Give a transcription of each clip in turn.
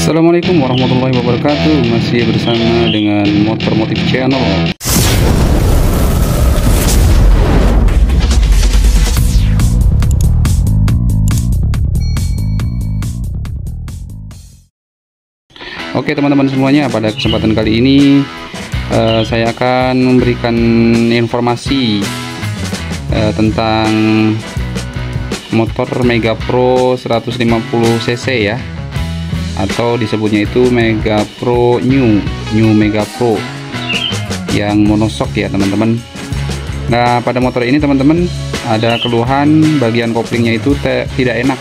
Assalamualaikum warahmatullahi wabarakatuh. Masih bersama dengan Motor Motif Channel. Oke teman-teman semuanya, pada kesempatan kali ini saya akan memberikan informasi tentang motor Mega Pro 150 cc ya, atau disebutnya itu Mega Pro New Mega Pro yang monoshock ya teman-teman. Nah, pada motor ini teman-teman ada keluhan bagian koplingnya itu tidak enak,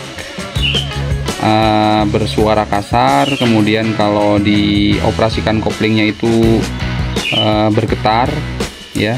bersuara kasar, kemudian kalau dioperasikan koplingnya itu bergetar ya.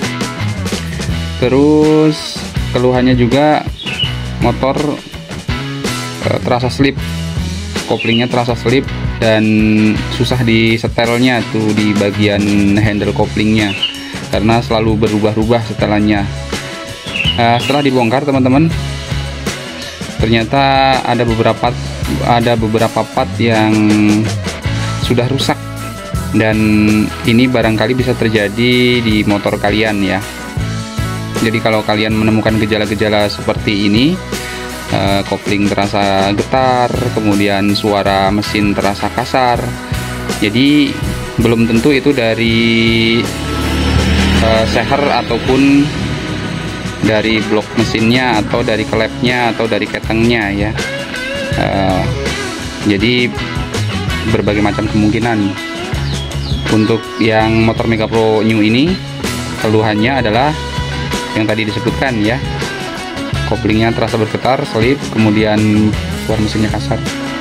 Terus keluhannya juga motor terasa slip, koplingnya terasa slip dan susah disetelnya tuh di bagian handle koplingnya karena selalu berubah-ubah setelannya. Setelah dibongkar teman-teman, ternyata ada beberapa part yang sudah rusak, dan ini barangkali bisa terjadi di motor kalian ya. Jadi kalau kalian menemukan gejala-gejala seperti ini, kopling terasa getar, kemudian suara mesin terasa kasar, jadi belum tentu itu dari seher ataupun dari blok mesinnya atau dari klepnya atau dari ketengnya ya. Jadi berbagai macam kemungkinan. Untuk yang motor Mega Pro New ini, keluhannya adalah yang tadi disebutkan ya, koplingnya terasa bergetar, selip, kemudian suara mesinnya kasar.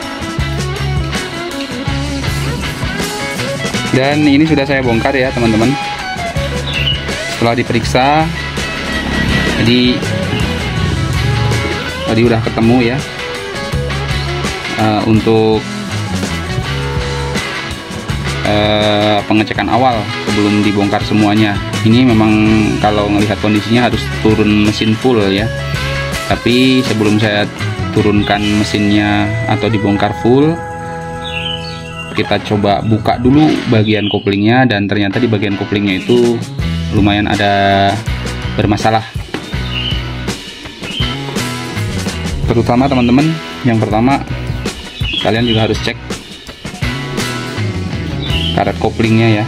Dan ini sudah saya bongkar ya teman-teman. Setelah diperiksa, jadi tadi udah ketemu ya. Untuk pengecekan awal sebelum dibongkar semuanya, ini memang kalau melihat kondisinya harus turun mesin full ya. Tapi sebelum saya turunkan mesinnya atau dibongkar full, kita coba buka dulu bagian koplingnya, dan ternyata di bagian koplingnya itu lumayan ada bermasalah. Terutama teman-teman, yang pertama kalian juga harus cek karet koplingnya ya.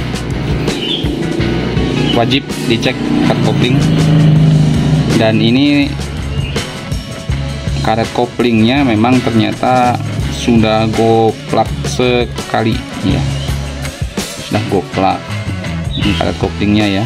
Wajib dicek karet kopling. Dan ini karet koplingnya memang ternyata sudah goplak sekali ya, sudah goplak. Ini karet koplingnya ya.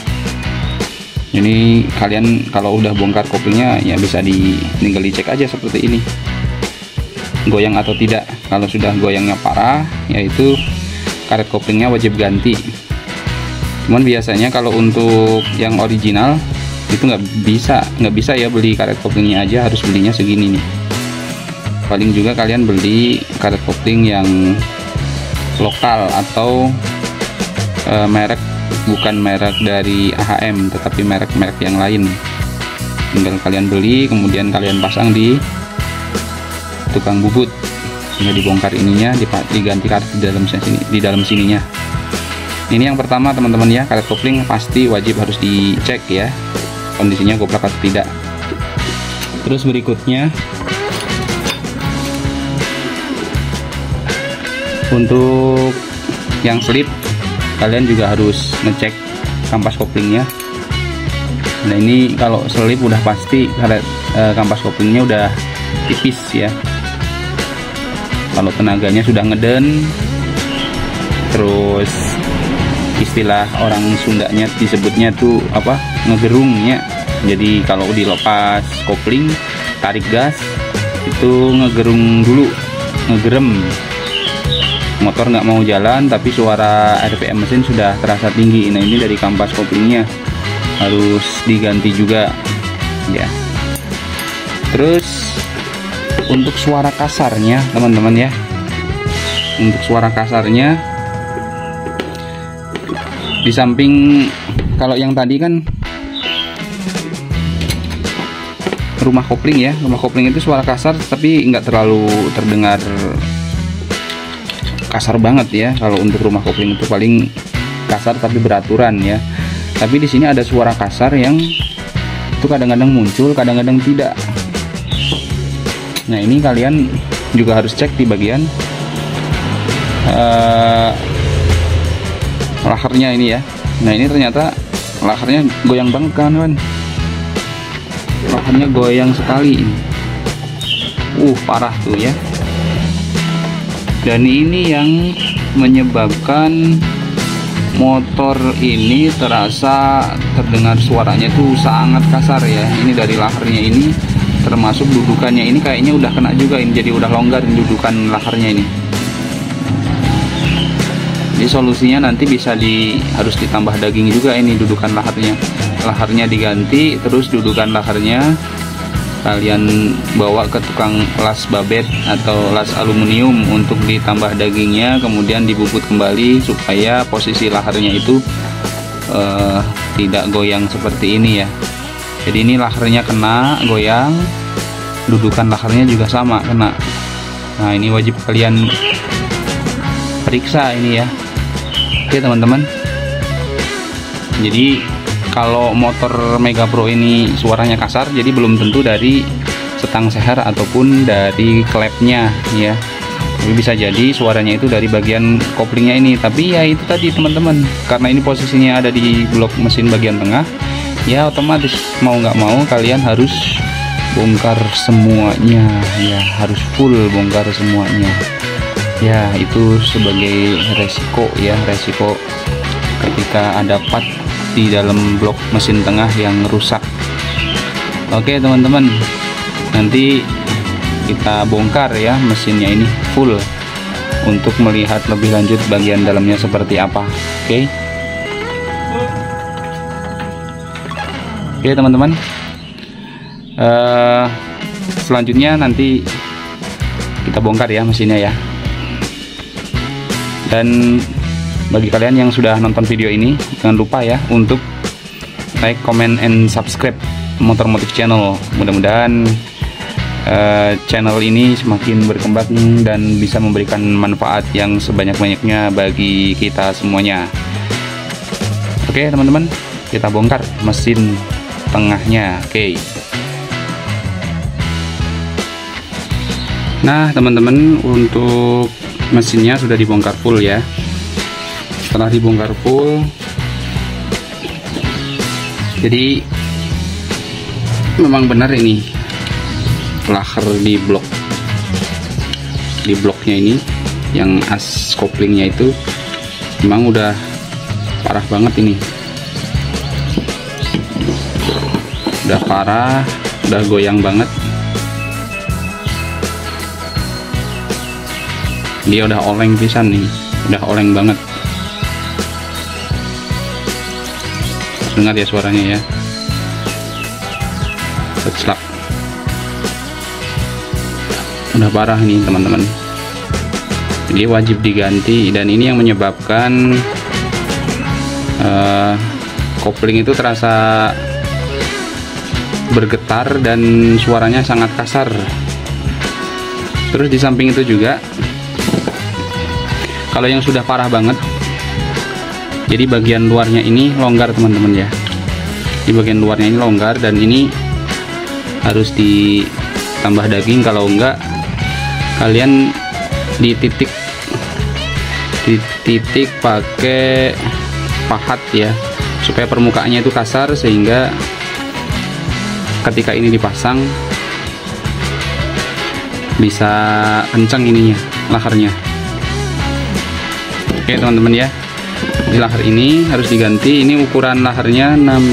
Ini kalian kalau udah bongkar koplingnya ya bisa tinggal dicek aja seperti ini, goyang atau tidak. Kalau sudah goyangnya parah, yaitu karet koplingnya wajib ganti. Cuman biasanya kalau untuk yang original itu nggak bisa ya beli karet koplingnya aja, harus belinya segini nih. Paling juga kalian beli karet kopling yang lokal atau merek, bukan merek dari AHM tetapi merek-merek yang lain. Tinggal kalian beli, kemudian kalian pasang di tukang bubut, tinggal dibongkar ininya, diganti karet di dalam sininya. Ini yang pertama teman-teman ya, karet kopling pasti wajib harus dicek ya, kondisinya goplak atau tidak. Terus berikutnya, untuk yang slip, kalian juga harus ngecek kampas koplingnya. Nah ini kalau slip udah pasti kampas koplingnya udah tipis ya. Kalau tenaganya sudah ngeden, terus istilah orang Sundanya disebutnya tuh apa, ngegerungnya. Jadi kalau dilepas kopling, tarik gas, itu ngegerung dulu, ngegerem. Motor nggak mau jalan tapi suara RPM mesin sudah terasa tinggi. Nah ini dari kampas koplingnya harus diganti juga ya. Terus untuk suara kasarnya teman-teman ya, untuk suara kasarnya, di samping kalau yang tadi kan rumah kopling ya, rumah kopling itu suara kasar tapi nggak terlalu terdengar kasar banget ya. Kalau untuk rumah kopling itu paling kasar tapi beraturan ya. Tapi di sini ada suara kasar yang itu kadang-kadang muncul, kadang-kadang tidak. Nah, ini kalian juga harus cek di bagian laharnya ini ya. Nah, ini ternyata laharnya goyang banget kawan-kawan. Laharnya goyang sekali ini. Parah tuh ya. Dan ini yang menyebabkan motor ini terdengar suaranya tuh sangat kasar ya. Ini dari laharnya ini, termasuk dudukannya ini kayaknya udah kena juga ini, jadi udah longgar dudukan laharnya ini. Jadi solusinya nanti harus ditambah daging juga ini dudukan laharnya. Laharnya diganti, terus dudukan laharnya kalian bawa ke tukang las babet atau las aluminium untuk ditambah dagingnya, kemudian dibubut kembali supaya posisi laharnya itu tidak goyang seperti ini ya. Jadi ini laharnya kena goyang, dudukan laharnya juga sama kena. Nah, ini wajib kalian periksa ini ya. Oke teman-teman, jadi kalau motor Mega Pro ini suaranya kasar, jadi belum tentu dari setang seher ataupun dari klepnya ya. Tapi bisa jadi suaranya itu dari bagian koplingnya ini. Tapi ya itu tadi teman-teman, karena ini posisinya ada di blok mesin bagian tengah, ya otomatis mau nggak mau kalian harus bongkar semuanya ya, harus full bongkar semuanya. Ya, itu sebagai resiko ya, resiko ketika ada part di dalam blok mesin tengah yang rusak. Oke teman-teman, nanti kita bongkar ya mesinnya ini full untuk melihat lebih lanjut bagian dalamnya seperti apa. Oke teman-teman, selanjutnya nanti kita bongkar ya mesinnya ya. Dan bagi kalian yang sudah nonton video ini, jangan lupa ya untuk like, comment, and subscribe Motor Motif Channel. Mudah-mudahan channel ini semakin berkembang dan bisa memberikan manfaat yang sebanyak-banyaknya bagi kita semuanya. Oke teman-teman, kita bongkar mesin tengahnya. Nah teman-teman, untuk mesinnya sudah dibongkar full ya. Setelah dibongkar full, jadi memang benar ini lahar di bloknya ini, yang as koplingnya itu memang udah parah banget ini, udah parah, udah goyang banget. Dia udah oleng pisan nih, udah oleng banget. Dengar ya suaranya ya, keclak, udah parah nih teman-teman. Jadi wajib diganti, dan ini yang menyebabkan kopling itu terasa bergetar dan suaranya sangat kasar. Terus di samping itu juga, kalau yang sudah parah banget, jadi bagian luarnya ini longgar teman-teman ya. Di bagian luarnya ini longgar, dan ini harus ditambah daging. Kalau enggak, kalian dititik pakai pahat ya, supaya permukaannya itu kasar, sehingga ketika ini dipasang bisa kencang ininya, laharnya. Oke teman-teman ya, di lahar ini harus diganti. Ini ukuran laharnya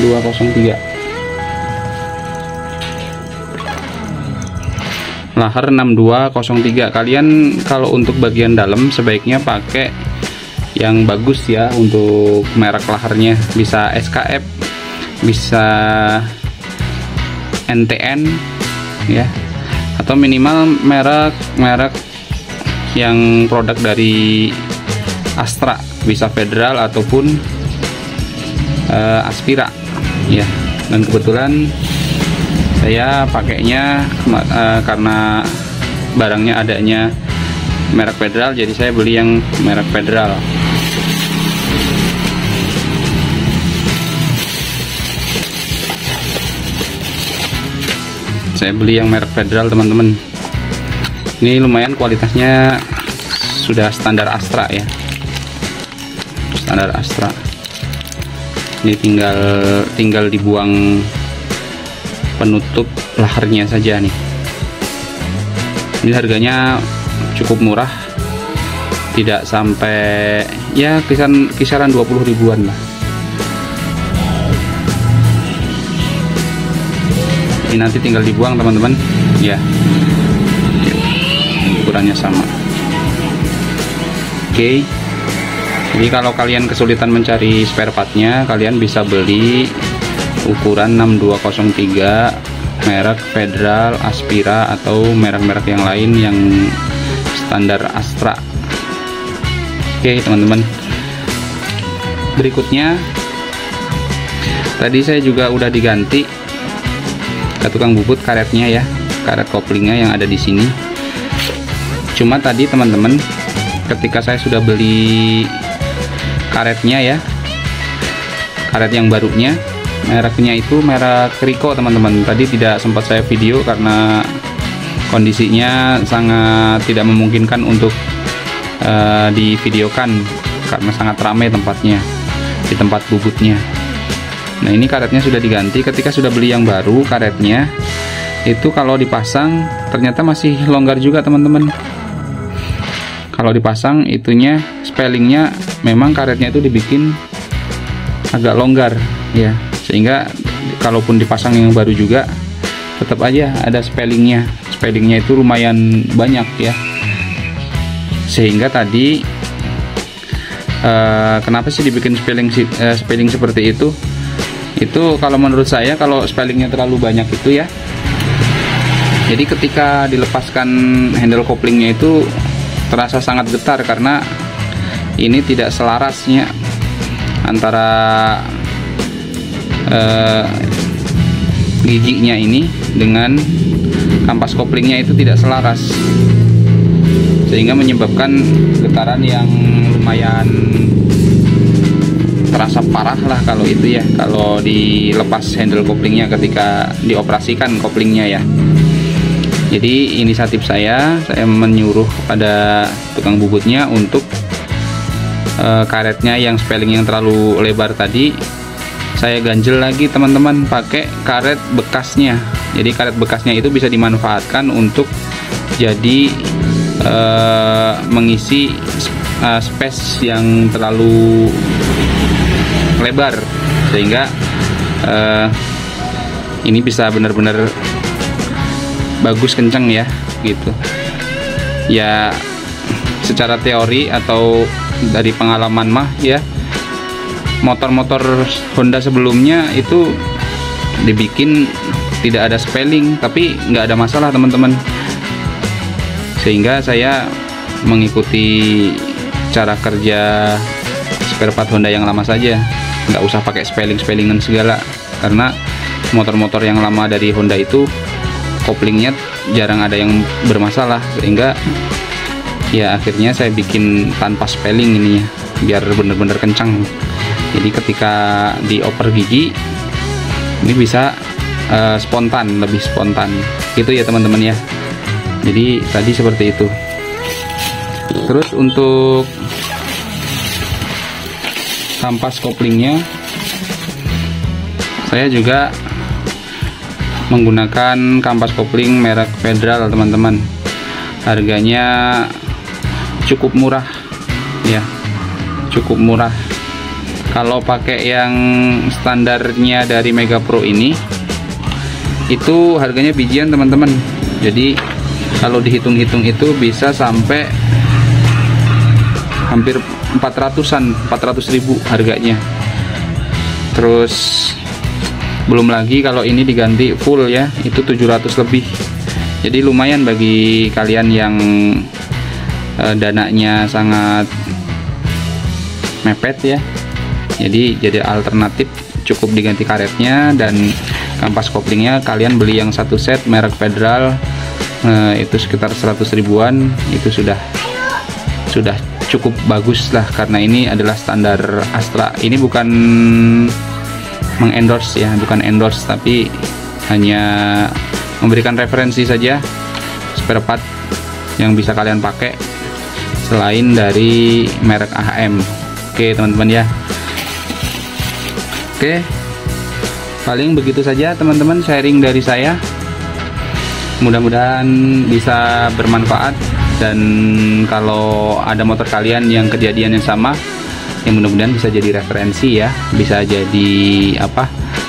6203, lahar 6203. Kalian kalau untuk bagian dalam sebaiknya pakai yang bagus ya, untuk merek laharnya. Bisa SKF, bisa NTN ya, atau minimal merek yang produk dari Astra, bisa Federal ataupun Aspira ya. Dan kebetulan saya pakainya karena barangnya adanya merek Federal, jadi saya beli yang merek Federal. Saya beli yang merek Federal, teman-teman. Ini lumayan kualitasnya, sudah standar Astra ya, standar Astra. Ini tinggal dibuang penutup laharnya saja nih. Ini harganya cukup murah, tidak sampai ya kisaran 20 ribuan lah. Ini nanti tinggal dibuang, teman-teman ya, ukurannya sama. Oke, jadi kalau kalian kesulitan mencari spare partnya, kalian bisa beli ukuran 6203 merek Federal, Aspira, atau merek-merek yang lain yang standar Astra. Oke, teman-teman, berikutnya tadi saya juga udah diganti ke tukang bubut karetnya ya, karet koplingnya yang ada di sini. Cuma tadi, teman-teman, ketika saya sudah beli karetnya ya, karet yang barunya, mereknya itu merek Rico, teman-teman. Tadi tidak sempat saya video karena kondisinya sangat tidak memungkinkan untuk divideokan karena sangat ramai tempatnya di tempat bubutnya. Nah, ini karetnya sudah diganti. Ketika sudah beli yang baru, karetnya itu kalau dipasang ternyata masih longgar juga, teman-teman. Kalau dipasang itunya, spellingnya memang karetnya itu dibikin agak longgar ya, sehingga kalaupun dipasang yang baru juga tetap aja ada spellingnya itu lumayan banyak ya. Sehingga tadi kenapa sih dibikin spelling seperti itu? Itu kalau menurut saya, kalau spellingnya terlalu banyak itu ya, jadi ketika dilepaskan handle koplingnya itu terasa sangat getar karena ini tidak selarasnya antara giginya ini dengan kampas koplingnya, itu tidak selaras, sehingga menyebabkan getaran yang lumayan terasa parah lah kalau itu ya, kalau dilepas handle koplingnya ketika dioperasikan koplingnya ya. Jadi inisiatif saya menyuruh pada tukang bubutnya untuk karetnya yang spelling yang terlalu lebar tadi saya ganjel lagi, teman-teman, pakai karet bekasnya. Jadi karet bekasnya itu bisa dimanfaatkan untuk jadi mengisi space yang terlalu lebar, sehingga ini bisa benar-benar bagus, kencang ya gitu ya. Secara teori atau dari pengalaman mah ya, motor-motor Honda sebelumnya itu dibikin tidak ada spelling, tapi nggak ada masalah, teman-teman. Sehingga saya mengikuti cara kerja spare part Honda yang lama saja, nggak usah pakai spellingan segala, karena motor-motor yang lama dari Honda itu koplingnya jarang ada yang bermasalah, sehingga ya akhirnya saya bikin tanpa spelling ini ya, biar bener-bener kencang. Jadi ketika dioper gigi ini bisa spontan, lebih spontan gitu ya, teman-teman ya. Jadi tadi seperti itu. Terus untuk kampas koplingnya, saya juga menggunakan kampas kopling merek Federal, teman-teman. Harganya cukup murah ya, cukup murah. Kalau pakai yang standarnya dari Mega Pro ini, itu harganya bijian, teman-teman. Jadi kalau dihitung-hitung itu bisa sampai hampir 400.000 harganya. Terus belum lagi kalau ini diganti full ya, itu 700 lebih. Jadi lumayan bagi kalian yang dananya sangat mepet ya. Jadi alternatif, cukup diganti karetnya dan kampas koplingnya. Kalian beli yang satu set merek Federal, itu sekitar 100 ribuan, itu sudah sudah cukup bagus lah, karena ini adalah standar Astra. Ini bukan mengendorse ya, bukan endorse, tapi hanya memberikan referensi saja spare part yang bisa kalian pakai selain dari merek AHM. Oke teman-teman ya. Oke, paling begitu saja teman-teman sharing dari saya. Mudah-mudahan bisa bermanfaat, dan kalau ada motor kalian yang kejadian yang sama, yang mudah-mudahan bisa jadi referensi ya, bisa jadi apa,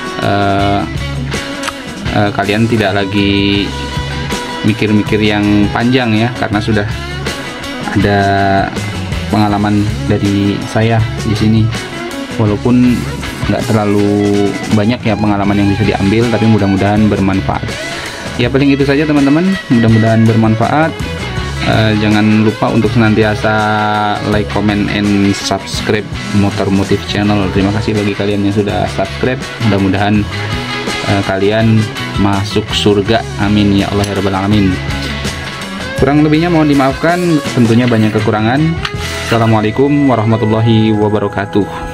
kalian tidak lagi mikir-mikir yang panjang ya, karena sudah ada pengalaman dari saya di sini. Walaupun nggak terlalu banyak ya pengalaman yang bisa diambil, tapi mudah-mudahan bermanfaat. Ya paling itu saja teman-teman, mudah-mudahan bermanfaat. Jangan lupa untuk senantiasa like, comment, and subscribe Motor Motif Channel. Terima kasih bagi kalian yang sudah subscribe. Mudah-mudahan kalian masuk surga, amin ya Allah ya rabbal alamin. Kurang lebihnya mohon dimaafkan, tentunya banyak kekurangan. Assalamualaikum warahmatullahi wabarakatuh.